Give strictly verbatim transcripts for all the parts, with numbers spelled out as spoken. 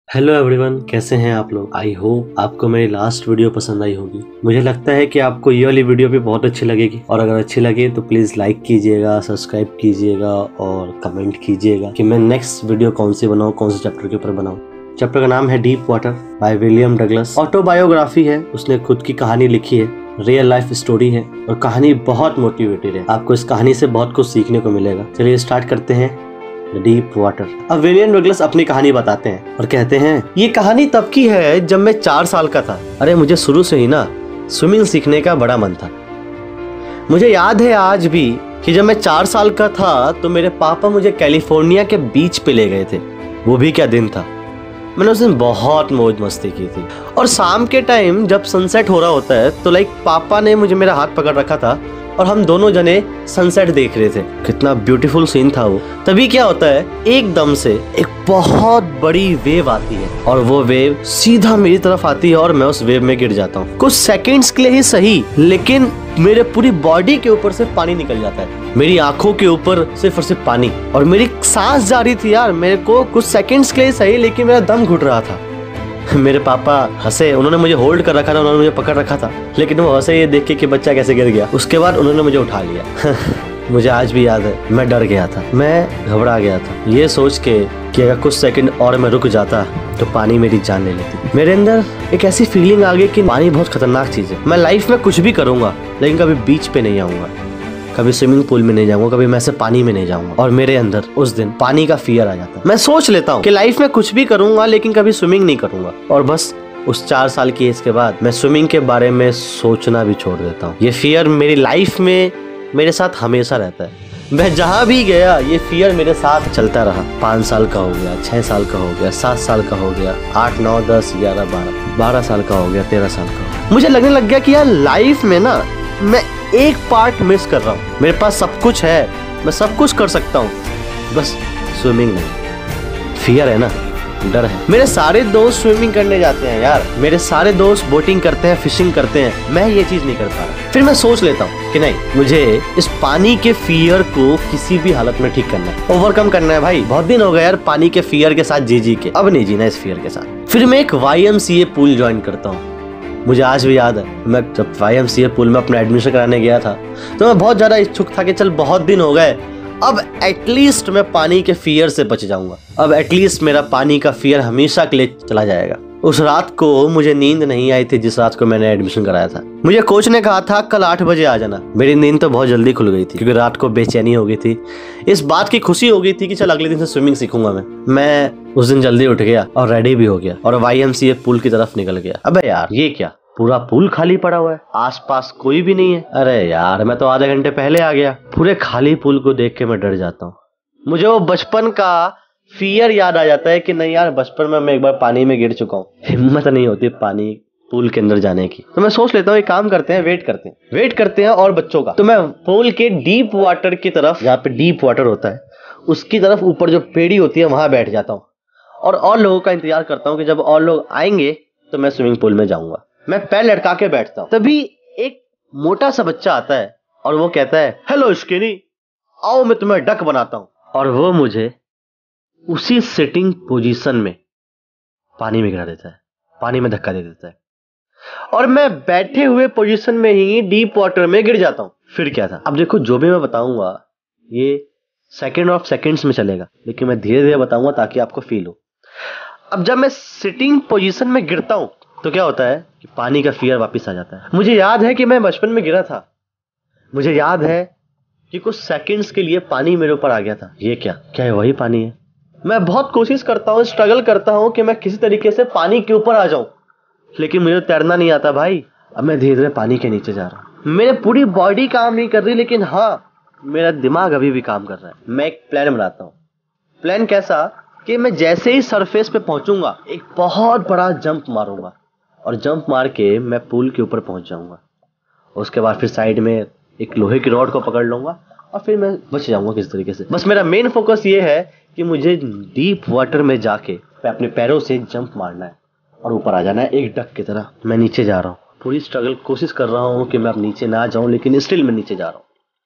Hello everyone, कैसे हैं आप लोग। आई होप आपको मेरी लास्ट वीडियो पसंद आई होगी। मुझे लगता है कि आपको ये वाली वीडियो भी बहुत अच्छी लगेगी और अगर अच्छी लगे तो प्लीज लाइक कीजिएगा, सब्सक्राइब कीजिएगा और कमेंट कीजिएगा कि मैं नेक्स्ट वीडियो कौन सी बनाऊं, कौन से चैप्टर के ऊपर बनाऊं। चैप्टर का नाम है deep water by William Douglas. Autobiography है, उसने खुद की कहानी लिखी है, रियल लाइफ स्टोरी है और कहानी बहुत मोटिवेटेड है। आपको इस कहानी से बहुत कुछ सीखने को मिलेगा। चलिए स्टार्ट करते हैं डीप वाटर। अब विलियम डगलस अपनी कहानी बताते हैं और कहते हैं, ये कहानी तब की है जब मैं चार साल का था। अरे मुझे शुरू से ही ना स्विमिंग सीखने का बड़ा मन था। मुझे याद है आज भी कि जब मैं चार साल का था तो मेरे पापा मुझे कैलिफोर्निया के बीच पे ले गए थे। वो भी क्या दिन था। मैंने उस दिन बहुत मौज मस्ती की थी और शाम के टाइम जब सनसेट हो रहा होता है तो लाइक पापा ने मुझे मेरा हाथ पकड़ रखा था और हम दोनों जने सनसेट देख रहे थे। कितना ब्यूटीफुल सीन था वो। तभी क्या होता है, एकदम से एक बहुत बड़ी वेव आती है और वो वेव सीधा मेरी तरफ आती है और मैं उस वेव में गिर जाता हूँ। कुछ सेकंड्स के लिए ही सही, लेकिन मेरे पूरी बॉडी के ऊपर से पानी निकल जाता है। मेरी आंखों के ऊपर सिर्फ और सिर्फ पानी और मेरी सांस जा रही थी यार। मेरे को कुछ सेकंड्स के लिए सही, लेकिन मेरा दम घुट रहा था। मेरे पापा हंसे, उन्होंने मुझे होल्ड कर रखा था, उन्होंने मुझे पकड़ रखा था, लेकिन वो हंसे ये देख के कि बच्चा कैसे गिर गया। उसके बाद उन्होंने मुझे उठा लिया। मुझे आज भी याद है, मैं डर गया था, मैं घबरा गया था, ये सोच के कि अगर कुछ सेकंड और मैं रुक जाता तो पानी मेरी जान ले लेती। मेरे अंदर एक ऐसी फीलिंग आ गई कि पानी बहुत खतरनाक चीज है। मैं लाइफ में कुछ भी करूंगा लेकिन कभी बीच पे नहीं आऊंगा, कभी स्विमिंग पूल में नहीं जाऊंगा, कभी मैं से पानी में नहीं जाऊंगा। और मेरे अंदर उस दिन पानी का फियर आ जाता है। मैं सोच लेता हूँ कि लाइफ में कुछ भी करूंगा लेकिन कभी स्विमिंग नहीं करूंगा। और बस उस चार साल की एज के बाद मैं स्विमिंग के बारे में सोचना भी छोड़ देता हूँ। ये फियर मेरी लाइफ में मेरे साथ हमेशा रहता है। मैं जहाँ भी गया ये फियर मेरे साथ चलता रहा। पाँच साल का हो गया, छह साल का हो गया, सात साल का हो गया, आठ नौ दस ग्यारह बारह बारह साल का हो गया, तेरह साल का हो गया। मुझे लगने लग गया कि यार लाइफ में ना मैं एक पार्ट मिस कर रहा हूँ। मेरे पास सब कुछ है, मैं सब कुछ कर सकता हूँ, बस स्विमिंग नहीं। फियर है ना, डर है। मेरे सारे दोस्त स्विमिंग करने जाते हैं यार, मेरे सारे दोस्त बोटिंग करते हैं, फिशिंग करते हैं, मैं ये चीज नहीं कर पा रहा। फिर मैं सोच लेता हूँ कि नहीं, मुझे इस पानी के फियर को किसी भी हालत में ठीक करना है, ओवरकम करना है। भाई बहुत दिन हो गए यार पानी के फियर के साथ जी जी के, अब नहीं जीना इस फियर के साथ। फिर मैं एक Y M C A pool join करता हूँ। मुझे आज भी याद है, मैं जब Y M C A pool में अपना एडमिशन कराने गया था तो मैं बहुत ज़्यादा इच्छुक था कि चल बहुत दिन हो गए, अब एटलीस्ट मैं पानी के फियर से बच जाऊंगा, अब एटलीस्ट मेरा पानी का फियर हमेशा के लिए चला जाएगा। उस रात को मुझे नींद नहीं आई थी जिस रात को मैंने एडमिशन कराया था। मुझे कोच ने कहा था कल आठ बजे आ जाना। मेरी नींद तो बहुत जल्दी खुल गई थी क्योंकि रात को बेचैनी हो गई थी। इस बात की खुशी हो गई थी कि चल अगले दिन से स्विमिंग सीखूंगा। मैं मैं उस दिन जल्दी उठ गया और रेडी भी हो गया और Y M C A pool की तरफ निकल गया। अबे यार ये क्या, पूरा पूल खाली पड़ा हुआ है, आसपास कोई भी नहीं है। अरे यार मैं तो आधे घंटे पहले आ गया। पूरे खाली पूल को देख के मैं डर जाता हूँ। मुझे वो बचपन का फियर याद आ जाता है कि नहीं यार, बचपन में मैं एक बार पानी में गिर चुका हूँ, हिम्मत नहीं होती पानी पूल के अंदर जाने की। तो मैं सोच लेता हूँ एक काम करते हैं, वेट करते हैं वेट करते हैं और बच्चों का। तो मैं पूल के डीप वाटर की तरफ, जहाँ पे डीप वाटर होता है उसकी तरफ ऊपर जो पेड़ी होती है वहां बैठ जाता हूँ और और लोगों का इंतजार करता हूँ कि जब और लोग आएंगे तो मैं स्विमिंग पूल में जाऊंगा। मैं पैर लटका के बैठता हूँ। तभी एक मोटा सा बच्चा आता है और वो कहता है, हेलो स्किनी, आओ मैं तुम्हें डक बनाता हूँ। और वो मुझे उसी सिटिंग पोजीशन में पानी में गिरा देता है, पानी में धक्का दे देता है और मैं बैठे हुए पोजीशन में ही डीप वाटर में गिर जाता हूँ। फिर क्या था। अब देखो जो भी मैं बताऊंगा ये सेकेंड ऑफ सेकेंड्स में चलेगा, लेकिन मैं धीरे धीरे बताऊंगा ताकि आपको फील हो। अब जब मैं सिटिंग पोजीशन में गिरता हूँ तो क्या होता है कि पानी का फियर वापस आ जाता है। मुझे याद है कि मैं बचपन में गिरा था, मुझे याद है कि कुछ सेकंड्स के लिए पानी मेरे ऊपर आ गया था। ये क्या क्या है, वही पानी है। मैं बहुत कोशिश करता हूँ, स्ट्रगल करता हूँ कि मैं किसी तरीके से पानी के ऊपर आ जाऊं, लेकिन मुझे तैरना नहीं आता भाई। अब मैं धीरे धीरे पानी के नीचे जा रहा हूँ। मेरी पूरी बॉडी काम नहीं कर रही, लेकिन हाँ मेरा दिमाग अभी भी काम कर रहा है। मैं एक प्लान बनाता हूँ। प्लान कैसा कि मैं जैसे ही सरफेस पे पहुंचूंगा एक बहुत बड़ा जंप मारूंगा और जंप मार के मैं पूल के ऊपर पहुंच जाऊंगा। उसके बाद फिर साइड में एक लोहे की रॉड को पकड़ लूंगा और फिर मैं बच जाऊंगा किसी तरीके से। बस मेरा मेन फोकस ये है कि मुझे डीप वाटर में जाके अपने पैरों से जंप मारना है और ऊपर आ जाना है एक डक की तरह। मैं नीचे जा रहा हूँ, पूरी स्ट्रगल कोशिश कर रहा हूँ कि मैं अब नीचे ना जाऊँ, लेकिन स्टिल मैं नीचे जा रहा हूँ।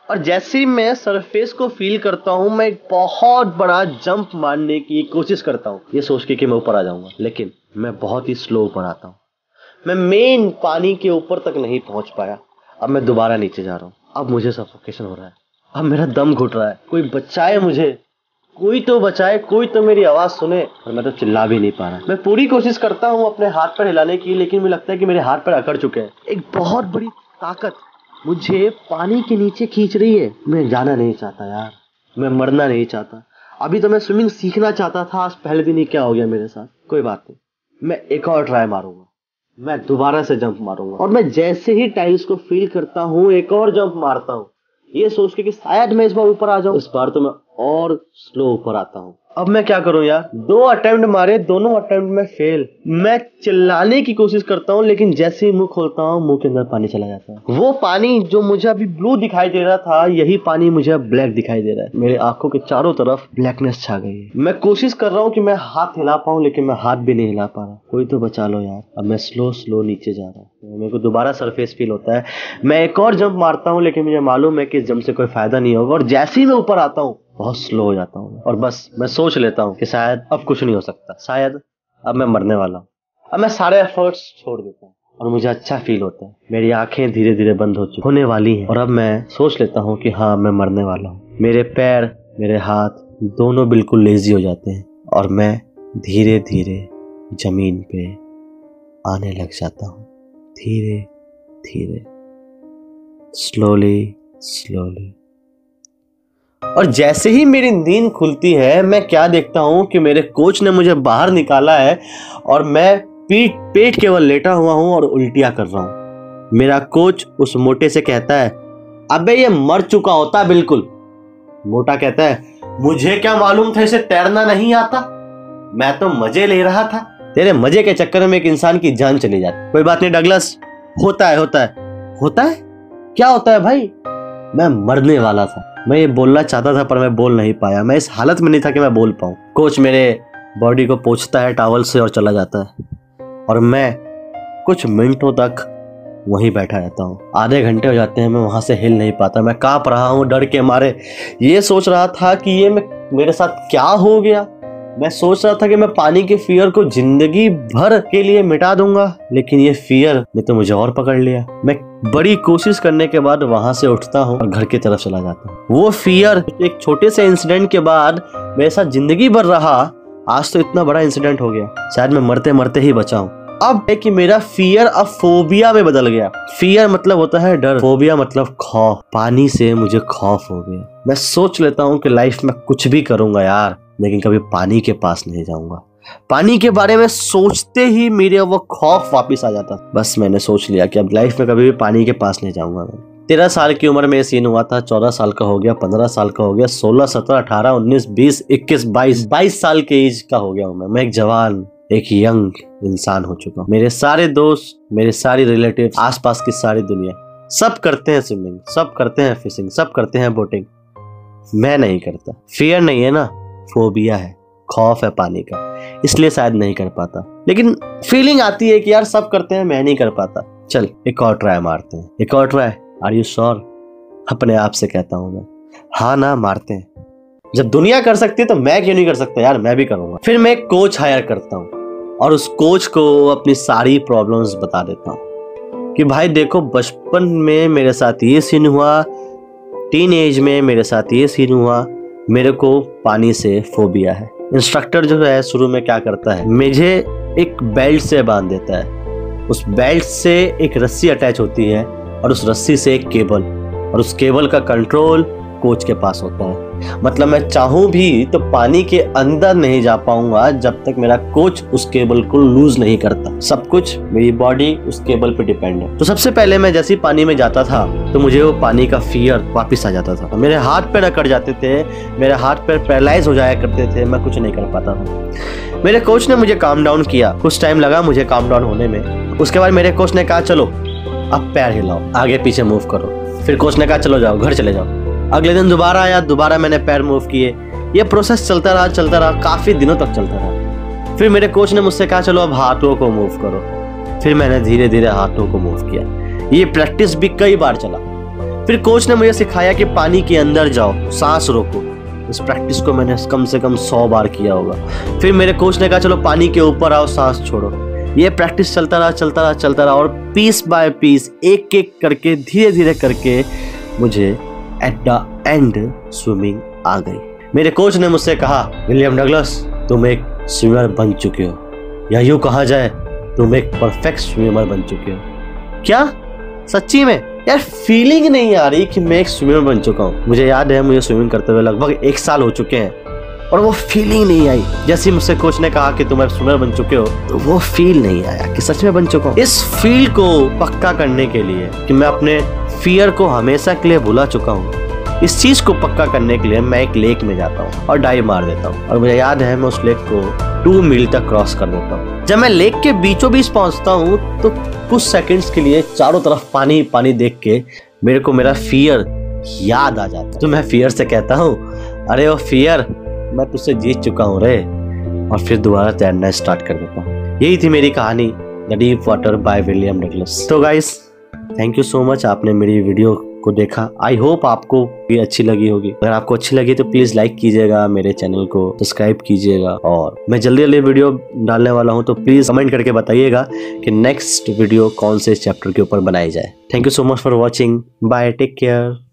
और जैसे ही मैं सरफेस को फील करता हूँ, मैं एक बहुत बड़ा जंप मारने की कोशिश करता हूँ, ये सोच के कि मैं ऊपर आ जाऊंगा, लेकिन मैं बहुत ही स्लो ऊपर आता हूँ। मैं मेन पानी के ऊपर तक नहीं पहुंच पाया। अब मैं दोबारा नीचे जा रहा हूँ। अब मुझे सफोकेशन हो रहा है, अब मेरा दम घुट रहा है। कोई बचाए मुझे, कोई तो बचाए, कोई तो मेरी आवाज सुने। और मैं तो चिल्ला भी नहीं पा रहा। मैं पूरी कोशिश करता हूँ अपने हाथ पर हिलाने की, लेकिन मुझे लगता है कि मेरे हाथ पर अकड़ चुके हैं। एक बहुत बड़ी ताकत मुझे पानी के नीचे खींच रही है। मैं जाना नहीं चाहता यार, मैं मरना नहीं चाहता। अभी तो मैं स्विमिंग सीखना चाहता था, आज पहले दिन ही क्या हो गया मेरे साथ। कोई बात नहीं, मैं एक और ट्राई मारूंगा, मैं दोबारा से जंप मारूंगा। और मैं जैसे ही टाइल्स को फील करता हूँ, एक और जंप मारता हूँ, ये सोच के कि शायद मैं इस बार ऊपर आ जाऊं। इस बार तो मैं और स्लो ऊपर आता हूँ। अब मैं क्या करूं यार, दो अटेम्प्ट मारे, दोनों अटेम्प्ट में फेल। मैं चिल्लाने की कोशिश करता हूँ, लेकिन जैसे ही मुंह खोलता हूँ, मुंह के अंदर पानी चला जाता है। वो पानी जो मुझे अभी ब्लू दिखाई दे रहा था, यही पानी मुझे अब ब्लैक दिखाई दे रहा है। मेरे आंखों के चारों तरफ ब्लैकनेस छा गई है। मैं कोशिश कर रहा हूँ कि मैं हाथ हिला पाऊं, लेकिन मैं हाथ भी नहीं हिला पा रहा। कोई तो बचा लो यार। अब मैं स्लो स्लो नीचे जा रहा हूँ। मेरे को दोबारा सरफेस फील होता है। मैं एक और जंप मारता हूँ, लेकिन मुझे मालूम है कि इस जंप से कोई फायदा नहीं होगा। और जैसे ही मैं ऊपर आता हूँ, बहुत स्लो हो जाता हूँ। और बस मैं सोच लेता हूँ कि शायद अब कुछ नहीं हो सकता, शायद अब मैं मरने वाला हूँ। अब मैं सारे एफर्ट्स छोड़ देता हूँ और मुझे अच्छा फील होता है। मेरी आंखें धीरे धीरे बंद हो चुकी होने वाली हैं। और अब मैं सोच लेता हूँ कि हाँ, मैं मरने वाला हूँ। मेरे पैर, मेरे हाथ दोनों बिल्कुल लेजी हो जाते हैं और मैं धीरे धीरे जमीन पे आने लग जाता हूँ। धीरे धीरे, स्लोली स्लोली। और जैसे ही मेरी नींद खुलती है, मैं क्या देखता हूं कि मेरे कोच ने मुझे बाहर निकाला है और मैं पीठ पेट केवल लेटा हुआ हूं और उल्टियां कर रहा हूं। मेरा कोच उस मोटे से कहता है, अबे ये मर चुका होता बिल्कुल। मोटा कहता है, मुझे क्या मालूम था इसे तैरना नहीं आता, मैं तो मजे ले रहा था। तेरे मजे के चक्कर में एक इंसान की जान चली जाती। कोई बात नहीं डगलस, होता है होता है होता है क्या होता है भाई? मैं मरने वाला था। मैं ये बोलना चाहता था पर मैं बोल नहीं पाया। मैं इस हालत में नहीं था कि मैं बोल पाऊं। कोच मेरे बॉडी को पोंछता है टॉवल से और चला जाता है और मैं कुछ मिनटों तक वहीं बैठा रहता हूँ। आधे घंटे हो जाते हैं, मैं वहां से हिल नहीं पाता। मैं कांप रहा हूँ डर के मारे। ये सोच रहा था कि ये मैं मेरे साथ क्या हो गया। मैं सोच रहा था कि मैं पानी के फियर को जिंदगी भर के लिए मिटा दूंगा, लेकिन ये फियर ने तो मुझे और पकड़ लिया। मैं बड़ी कोशिश करने के बाद वहां से उठता हूँ और घर की तरफ चला जाता हूँ। वो फियर एक छोटे से इंसिडेंट के बाद मेरे साथ जिंदगी भर रहा, आज तो इतना बड़ा इंसिडेंट हो गया। शायद मैं मरते मरते ही बचा हूँ। अब है कि मेरा फियर अब फोबिया में बदल गया। फियर मतलब होता है डर, फोबिया मतलब खौफ। पानी से मुझे खौफ हो गया। मैं सोच लेता हूँ कि लाइफ में कुछ भी करूंगा यार, लेकिन कभी पानी के पास नहीं जाऊंगा। पानी के बारे में सोचते ही मेरे वो खौफ वापस आ जाता। बस मैंने सोच लिया कि अब लाइफ में कभी भी पानी के पास नहीं जाऊंगा। मैं तेरह साल की उम्र में सीन हुआ था, चौदह साल का हो गया, पंद्रह साल का हो गया, सोलह सत्रह अठारह उन्नीस बीस इक्कीस बाईस बाईस साल के एज का हो गया हूँ मैं। मैं एक जवान, एक यंग इंसान हो चुका हूँ। मेरे सारे दोस्त, मेरे सारे रिलेटिव, आसपास की सारी दुनिया, सब करते हैं स्विमिंग, सब करते हैं फिशिंग, सब करते हैं बोटिंग। मैं नहीं करता। फियर नहीं है ना, फोबिया है, खौफ है पानी का, इसलिए शायद नहीं कर पाता। लेकिन फीलिंग आती है कि यार सब करते हैं, मैं नहीं कर पाता। चल एक और ट्राई मारते हैं, एक और ट्राई। Are you sure? अपने आप से कहता हूं मैं। हाँ ना, मारते हैं। जब दुनिया कर सकती है तो मैं क्यों नहीं कर सकता यार, मैं भी करूंगा। फिर मैं एक कोच हायर करता हूँ और उस कोच को अपनी सारी प्रॉब्लम्स बता देता हूँ कि भाई देखो, बचपन में मेरे साथ ये सीन हुआ, टीन एज में मेरे साथ ये सीन हुआ, मेरे को पानी से फोबिया है। इंस्ट्रक्टर जो है शुरू में क्या करता है, मुझे एक बेल्ट से बांध देता है। उस बेल्ट से एक रस्सी अटैच होती है और उस रस्सी से एक केबल, और उस केबल का कंट्रोल कोच के पास होता है। मतलब मैं चाहूं भी तो पानी के अंदर नहीं जा पाऊंगा जब तक मेरा कोच उस केबल को लूज नहीं करता। सब कुछ मेरी बॉडी उस केबल पे डिपेंड है। तो सबसे पहले मैं जैसे ही पानी में जाता था तो मुझे वो पानी का फियर वापस आ जाता था। मेरे हाथ पैर अकड़ जाते थे, मेरे हाथ पैर पैरालाइज हो जाया करते थे, मैं कुछ नहीं कर पाता था। मेरे कोच ने मुझे काम डाउन किया, कुछ टाइम लगा मुझे काम डाउन होने में। उसके बाद मेरे कोच ने कहा चलो अब पैर हिलाओ, आगे पीछे मूव करो। फिर कोच ने कहा चलो जाओ घर चले जाओ। अगले दिन दोबारा आया, दोबारा मैंने पैर मूव किए। ये प्रोसेस चलता रहा चलता रहा काफी दिनों तक चलता रहा। फिर मेरे कोच ने मुझसे कहा चलो अब हाथों को मूव करो। फिर मैंने धीरे धीरे हाथों को मूव किया। ये प्रैक्टिस भी कई बार चला। फिर कोच ने मुझे सिखाया कि पानी के अंदर जाओ, सांस रोको। इस प्रैक्टिस को मैंने कम से कम सौ बार किया होगा। फिर मेरे कोच ने कहा चलो पानी के ऊपर आओ, सांस छोड़ो। ये प्रैक्टिस चलता रहा चलता रहा चलता रहा और पीस बाय पीस, एक एक करके, धीरे धीरे करके मुझे एट द एंड स्विमिंग आ गई। मेरे कोच ने मुझसे कहा, विलियम डगलस तुम एक स्विमर बन चुके हो, या यूं कहा जाए तुम एक परफेक्ट स्विमर बन चुके हो। क्या सच्ची में? यार फीलिंग नहीं आ रही कि मैं एक स्विमर बन चुका हूँ। मुझे याद है मुझे स्विमिंग करते हुए लगभग एक साल हो चुके हैं और वो फीलिंग नहीं आई। जैसे मुझसे कोच ने कहा कि तुम एक स्विमर बन चुके हो, तो वो फील नहीं आया कि सच में बन चुका हूँ। इस फील को पक्का करने के लिए कि मैं अपने फियर को हमेशा के लिए भुला चुका हूँ, इस चीज को पक्का करने के लिए मैं एक लेक में जाता हूँ और डाइव मार देता हूँ। और मुझे याद है मैं उस लेक को टू मील तक क्रॉस कर देता हूँ। जब मैं लेक के बीचों बीच पहुंचता हूँ तो कुछ सेकंड्स के लिए चारों तरफ पानी पानी देख के मेरे को मेरा फियर याद आ जाता है। तो मैं फियर से कहता हूँ, अरे ओ फियर, मैं तुझसे जीत चुका हूँ रे, और फिर दोबारा तैरना स्टार्ट कर देता हूँ। यही थी मेरी कहानी, the deep water by William Douglas. तो guys thank you so much, आपने मेरी वीडियो को देखा। आई होप आपको भी अच्छी लगी होगी। अगर आपको अच्छी लगी तो प्लीज लाइक कीजिएगा, मेरे चैनल को सब्सक्राइब कीजिएगा, और मैं जल्दी जल्दी वीडियो डालने वाला हूं तो प्लीज कमेंट करके बताइएगा कि नेक्स्ट वीडियो कौन से चैप्टर के ऊपर बनाई जाए। Thank you so much for watching, bye, take care.